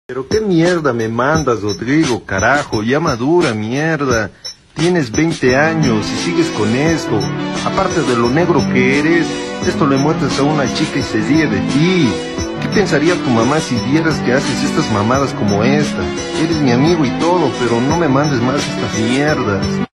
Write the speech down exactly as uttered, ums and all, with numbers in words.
Pero qué mierda me mandas, Rodrigo, carajo, ya madura, mierda. Tienes veinte años y sigues con esto. Aparte de lo negro que eres, esto le muestras a una chica y se ríe de ti. ¿Qué pensaría tu mamá si vieras que haces estas mamadas como esta? Eres mi amigo y todo, pero no me mandes más estas mierdas.